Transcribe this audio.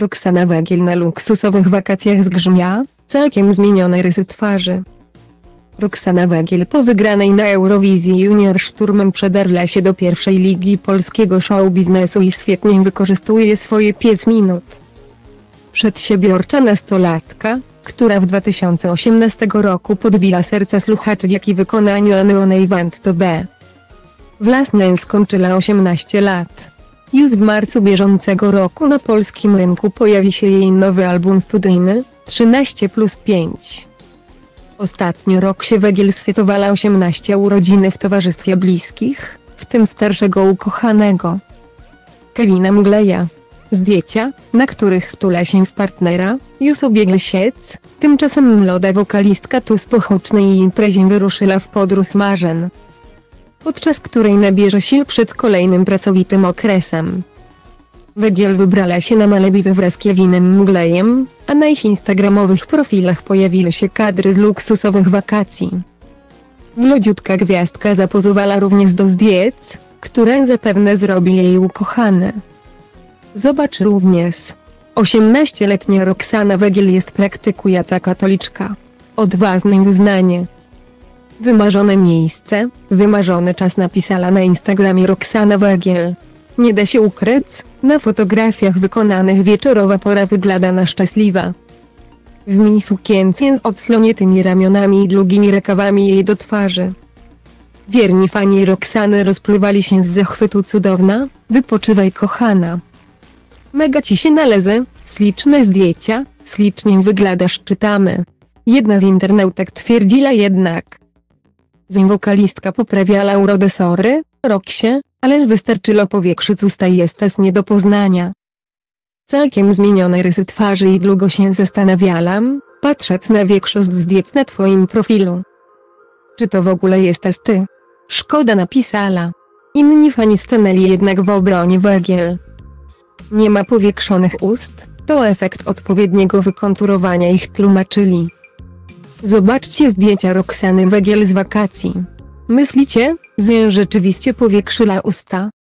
Roxana Wegiel na luksusowych wakacjach z Grzmia, całkiem zmienione rysy twarzy. Roxana Wegiel po wygranej na Eurowizji Junior szturmem przedarła się do pierwszej ligi polskiego show biznesu i świetnie wykorzystuje swoje 5 minut. Przedsiębiorcza nastolatka, która w 2018 roku podbiła serca słuchaczy dzięki wykonaniu Anyone Want to Be Własne, skończyła 18 lat. Już w marcu bieżącego roku na polskim rynku pojawi się jej nowy album studyjny, 13+5. Ostatnio Roxie Wegiel świętowała 18 urodziny w towarzystwie bliskich, w tym starszego ukochanego Kevina Mugleja. Zdjęcia, na których wtula się w partnera, już obiegły sieć, tymczasem młoda wokalistka tuż po hucznej imprezie wyruszyła w podróż marzeń, podczas której nabierze sił przed kolejnym pracowitym okresem. Wegiel wybrała się na Malediwy wraz z Kevinem Muglejem, a na ich instagramowych profilach pojawiły się kadry z luksusowych wakacji. Młodziutka gwiazdka zapozowała również do zdjęć, które zapewne zrobi jej ukochany. Zobacz również. 18-letnia Roxana Wegiel jest praktykująca katoliczka. Odważne wyznanie. Wymarzone miejsce, wymarzony czas, napisała na Instagramie Roxana Wegiel. Nie da się ukryć, na fotografiach wykonanych wieczorowa pora wygląda na szczęśliwa. W mini sukience z odsłoniętymi ramionami i długimi rękawami jej do twarzy. Wierni fani Roxany rozpływali się z zachwytu. Cudowna, wypoczywaj kochana. Mega ci się należy, śliczne zdjęcia, ślicznie wyglądasz, czytamy. Jedna z internautek twierdziła jednak. Wokalistka poprawiała urodę, sorry, Roxie, ale wystarczyło powiększyć usta i jesteś nie do poznania. Całkiem zmienione rysy twarzy i długo się zastanawiałam, patrząc na większość zdjęć na twoim profilu. Czy to w ogóle jesteś ty? Szkoda, napisała. Inni fani stanęli jednak w obronie Wegiel. Nie ma powiększonych ust, to efekt odpowiedniego wykonturowania ich, tłumaczyli. Zobaczcie zdjęcia Roxany Wegiel z wakacji. Myślicie, że rzeczywiście powiększyła usta?